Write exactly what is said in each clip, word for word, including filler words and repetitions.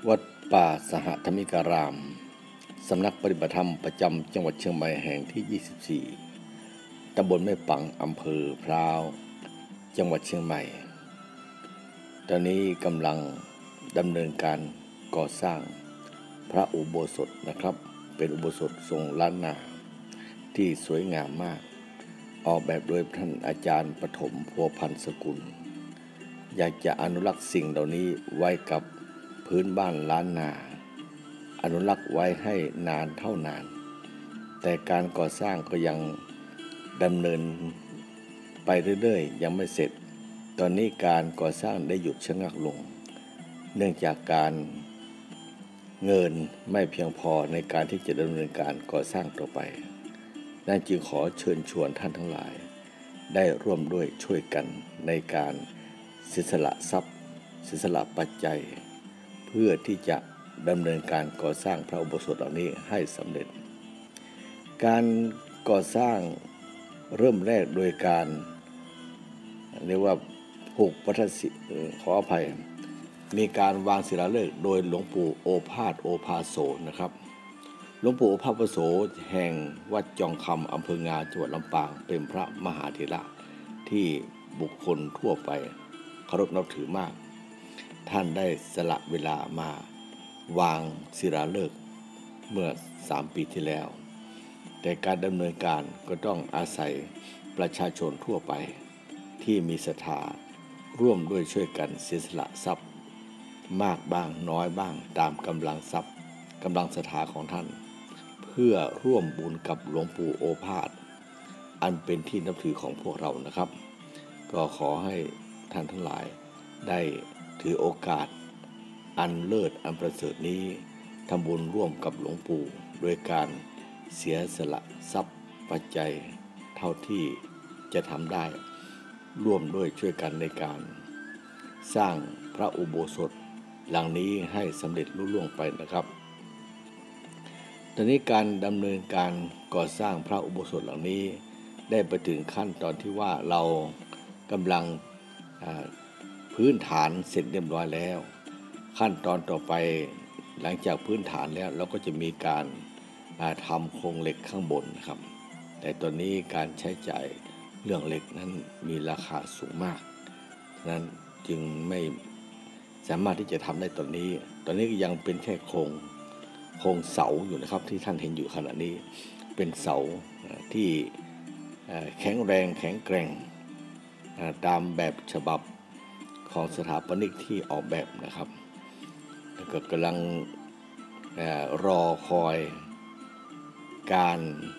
วัดป่าสหธรรมิการามสำนักปฏิบัติธรรมประจำจังหวัดเชียงใหม่แห่งที่ ยี่สิบสี่ ตำบลแม่ปัง อำเภอพร้าว จังหวัดเชียงใหม่ ตอนนี้กำลังดำเนินการก่อสร้างพระอุโบสถนะครับ เป็นอุโบสถทรงล้านนาที่สวยงามมาก ออกแบบโดยท่านอาจารย์ปฐมพัวพันธ์สกุล อยากจะอนุรักษ์สิ่งเหล่านี้ไว้กับพื้นบ้านล้านนา อนุรักษ์ไว้ให้นานเท่านาน แต่การก่อสร้างก็ยังดำเนินไปเรื่อยๆยังไม่เสร็จ ตอนนี้การก่อสร้างได้หยุดชะงักลง เนื่องจากการเงินไม่เพียงพอในการที่จะดำเนินการก่อสร้างต่อไปนั่นจึงขอเชิญชวนท่านทั้งหลายได้ร่วมด้วยช่วยกันในการเสียสละทรัพย์เสียสละปัจจัยเพื่อที่จะดำเนินการก่อสร้างพระอุโบสถเหล่านี้ให้สำเร็จการก่อสร้างเริ่มแรกโดยการเรียกว่าผูกวัฏศิขออภัยมีการวางศิลาฤกษ์โดยหลวงปู่โอภาสโอภาโสนะครับหลวงปู่โอภาสโอภาโสแห่งวัดจองคำอำเภองาจังหวัดลำปางเป็นพระมหาเถระที่บุคคลทั่วไปเคารพนับถือมากท่านได้สละเวลามาวางศิลาฤกษ์เมื่อสามปีที่แล้วแต่การดำเนินการก็ต้องอาศัยประชาชนทั่วไปที่มีศรัทธาร่วมด้วยช่วยกันเสียสละทรัพย์มากบ้างน้อยบ้างตามกำลังทรัพย์กำลังศรัทธาของท่านเพื่อร่วมบุญกับหลวงปู่โอภาสอันเป็นที่นับถือของพวกเรานะครับก็ขอให้ท่านทั้งหลายได้ถือโอกาสอันเลิศอันประเสริฐนี้ทำบุญร่วมกับหลวงปู่โดยการเสียสละทรัพย์ปัจจัยเท่าที่จะทำได้ร่วมด้วยช่วยกันในการสร้างพระอุโบสถหลังนี้ให้สำเร็จลุล่วงไปนะครับตอนนี้การดำเนินการก่อสร้างพระอุโบสถหลังนี้ได้ไปถึงขั้นตอนที่ว่าเรากำลังพื้นฐานเสร็จเรียบร้อยแล้วขั้นตอนต่อไปหลังจากพื้นฐานแล้วเราก็จะมีการทำโครงเหล็กข้างบนครับแต่ตอนนี้การใช้จ่ายเรื่องเหล็กนั้นมีราคาสูงมากนั้นจึงไม่สามารถที่จะทำได้ตอนนี้ตอนนี้ก็ยังเป็นแค่โครงโครงเสาอยู่นะครับที่ท่านเห็นอยู่ขณะนี้เป็นเสาที่แข็งแรงแข็งแกร่งตามแบบฉบับของสถาปนิกที่ออกแบบนะครับแล้วก็กำลังรอคอยการ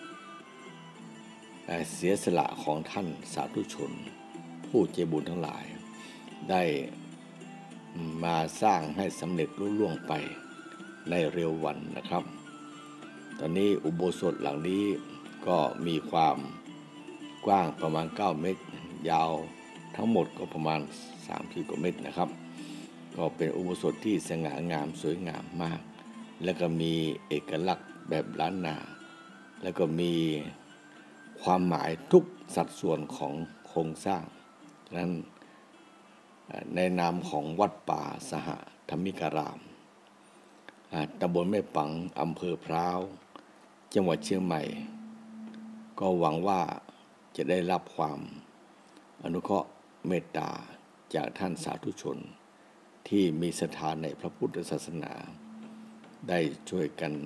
เสียสละของท่านสาธุชนผู้ใจบุญทั้งหลายได้มาสร้างให้สำเร็จลุล่วงไปในเร็ววันนะครับตอนนี้อุโบสถหลังนี้ก็มีความกว้างประมาณเก้าเมตรยาวทั้งหมดก็ประมาณสามสิบกว่าเมตรนะครับก็เป็นอุโบสถที่สง่างามสวยงามมากแล้วก็มีเอกลักษณ์แบบล้านนาแล้วก็มีความหมายทุกสัดส่วนของโครงสร้างฉะนั้นในนามของวัดป่าสหธรรมิการามตำบลแม่ปังอำเภอพร้าวจังหวัดเชียงใหม่ก็หวังว่าจะได้รับความอนุเคราะห์เมตตาจากท่านสาธุชนที่มีศรัทธาในพระพุทธศาสนาได้ช่วยกัน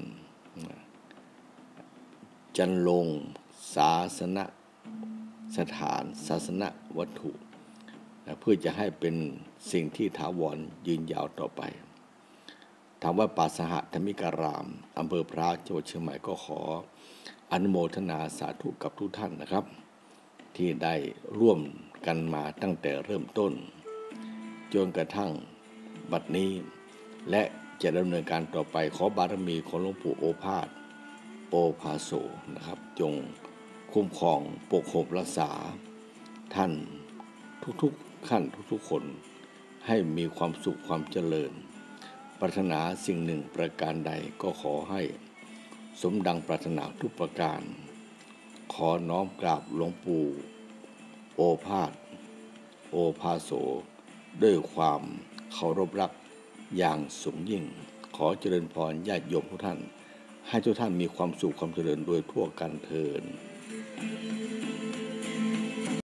จันลงศาสนสถานศาสนวัตถุเพื่อจะให้เป็นสิ่งที่ถาวรยืนยาวต่อไปถามว่าป่าสหธรรมิการามอำเภอพร้าวจังหวัดเชียงใหม่ก็ขออนุโมทนาสาธุกับทุกท่านนะครับที่ได้ร่วมกันมาตั้งแต่เริ่มต้นจนกระทั่งบัดนี้และจะดำเนินการต่อไปขอบารมีของหลวงปู่โอภาสโอภาโสนะครับจงคุ้มครองปกปักรักษาท่านทุกๆขั้นทุกๆคนให้มีความสุขความเจริญปรารถนาสิ่งหนึ่งประการใดก็ขอให้สมดังปรารถนาทุกประการขอน้อมกราบหลวงปู่โอภาสโอภาโสด้วยความเคารพรักอย่างสูงยิ่งขอเจริญพรญาติโยมทุกท่านให้ทุกท่านมีความสุขความเจริญโดยทั่วกันเทอญ